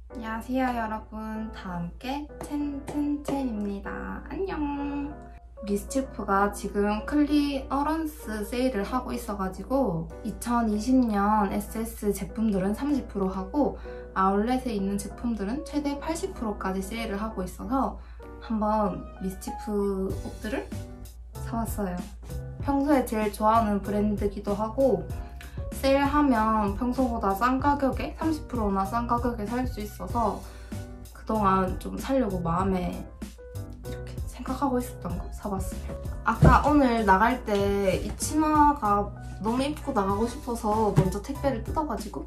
안녕하세요 여러분, 다 함께 첸입니다. 안녕. 미스치프가 지금 클리어런스 세일을 하고 있어가지고 2020년 SS 제품들은 30% 하고 아울렛에 있는 제품들은 최대 80%까지 세일을 하고 있어서 한번 미스치프 옷들을 사왔어요. 평소에 제일 좋아하는 브랜드기도 하고 세일하면 평소보다 싼 가격에 30%나 싼 가격에 살 수 있어서 그동안 좀 사려고 마음에 이렇게 생각하고 있었던 거 사봤어요. 아까 오늘 나갈 때 이 치마가 너무 입고 나가고 싶어서 먼저 택배를 뜯어가지고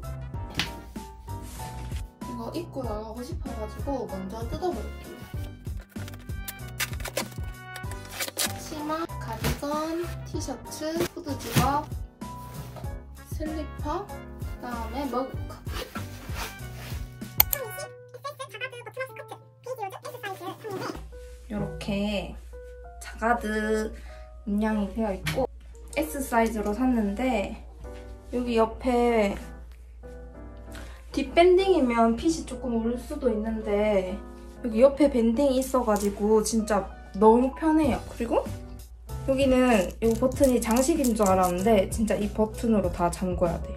이거 입고 나가고 싶어가지고 먼저 뜯어볼게요. 치마, 가디건, 티셔츠, 후드 집업, 슬리퍼, 그다음에 머그컵. 이렇게 자가드 문양이 되어 있고 S 사이즈로 샀는데 여기 옆에 뒷밴딩이면 핏이 조금 올 수도 있는데 여기 옆에 밴딩이 있어가지고 진짜 너무 편해요. 그리고 여기는 이 버튼이 장식인 줄 알았는데 진짜 이 버튼으로 다 잠궈야 돼요.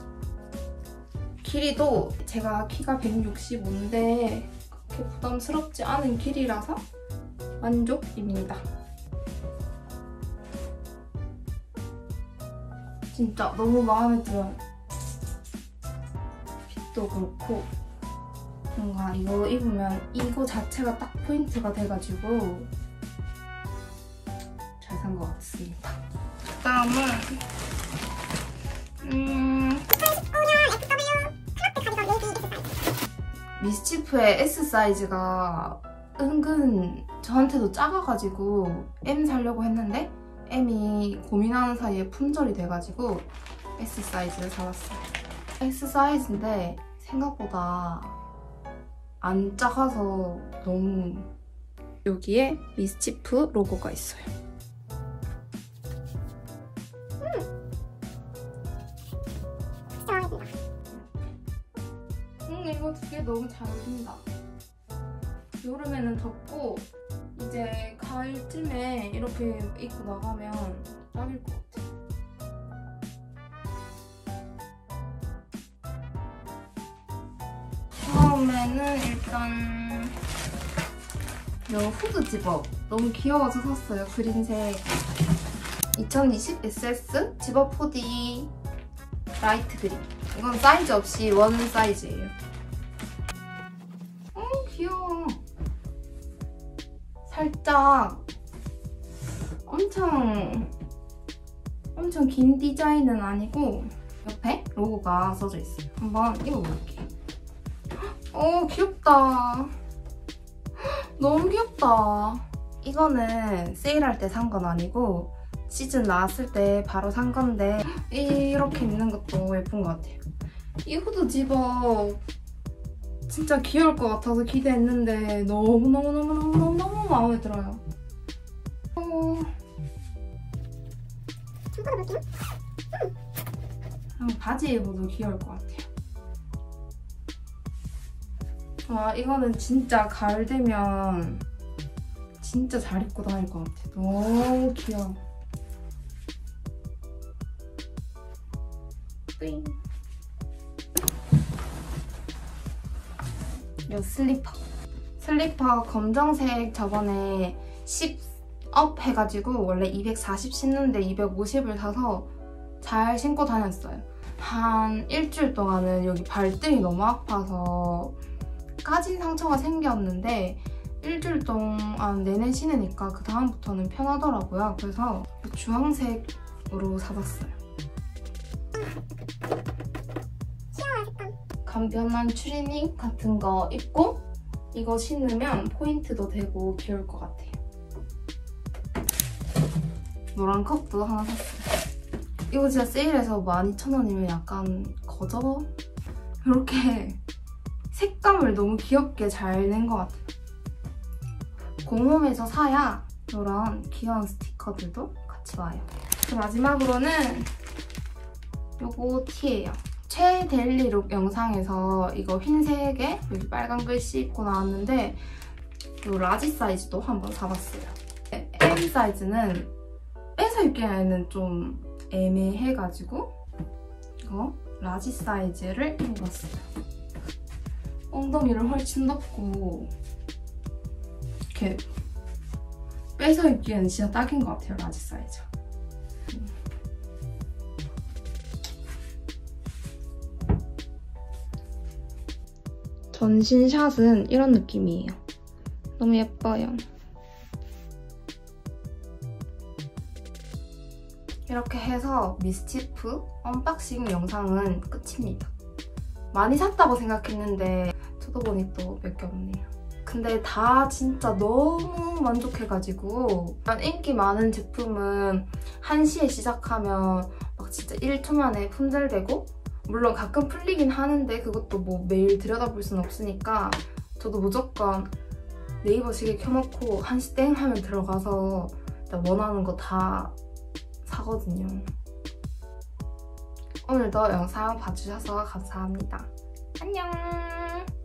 길이도 제가 키가 165인데 그렇게 부담스럽지 않은 길이라서 만족입니다. 진짜 너무 마음에 들어요. 핏도 그렇고 뭔가 이거 입으면 이거 자체가 딱 포인트가 돼가지고 잘 산 것 같습니다. 다음은 미스치프의 S 사이즈가 은근 저한테도 작아가지고 M 사려고 했는데 M이 고민하는 사이에 품절이 돼가지고 S 사이즈를 사왔어요. S 사이즈인데 생각보다 안 작아서 너무 여기에 미스치프 로고가 있어요. 이거 두 개 너무 잘 어울린다. 여름에는 덥고 이제 가을쯤에 이렇게 입고 나가면 딱일 것 같아. 처음에는 일단 이 후드 집업 너무 귀여워서 샀어요. 그린색 2020 SS 집업 후디 라이트 그린. 이건 사이즈 없이 원 사이즈예요. 귀여워. 살짝 엄청 긴 디자인은 아니고 옆에 로고가 써져 있어요. 한번 입어볼게요. 귀엽다. 너무 귀엽다. 이거는 세일할 때 산 건 아니고 시즌 나왔을 때 바로 산 건데 이렇게 입는 것도 예쁜 것 같아요. 이 후드 집업 진짜 귀여울 것 같아서 기대했는데 너무 마음에 들어요. 바지 입어도 귀여울 것 같아요. 와, 이거는 진짜 가을 되면 진짜 잘 입고 다닐 것 같아. 너무 귀여워. 띵. 이 슬리퍼 검정색 저번에 10업 해가지고 원래 240 신는데 250을 사서 잘 신고 다녔어요. 한 일주일 동안은 여기 발등이 너무 아파서 까진 상처가 생겼는데 일주일 동안 내내 신으니까 그 다음부터는 편하더라고요. 그래서 주황색으로 사봤어요. 간편한 추리닝 같은 거 입고 이거 신으면 포인트도 되고 귀여울 것 같아요. 노란 컵도 하나 샀어요. 이거 진짜 세일해서 12,000원이면 약간 거저? 이렇게 색감을 너무 귀엽게 잘 낸 것 같아요. 공홈에서 사야 이런 귀여운 스티커들도 같이 와요. 마지막으로는 요거 티예요. 최데일리룩 영상에서 이거 흰색에 여기 빨간 글씨 입고 나왔는데 이 라지 사이즈도 한번 사봤어요. M 사이즈는 빼서 입기에는 좀 애매해가지고 이거 라지 사이즈를 입어봤어요. 엉덩이를 훨씬 덮고 이렇게 빼서 입기에는 진짜 딱인 것 같아요, 라지 사이즈. 전신샷은 이런 느낌이에요. 너무 예뻐요. 이렇게 해서 미스치프 언박싱 영상은 끝입니다. 많이 샀다고 생각했는데 저도 보니 또 몇 개 없네요. 근데 다 진짜 너무 만족해가지고 인기 많은 제품은 1시에 시작하면 막 진짜 1초 만에 품절되고 물론 가끔 풀리긴 하는데 그것도 뭐 매일 들여다볼 수는 없으니까 저도 무조건 네이버 시계 켜놓고 1시 땡 하면 들어가서 일단 원하는 거 다 사거든요. 오늘도 영상 봐주셔서 감사합니다. 안녕!